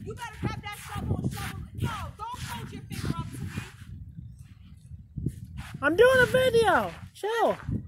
You better grab that shovel and shovel it. No, don't hold your finger up to me. I'm doing a video. Chill.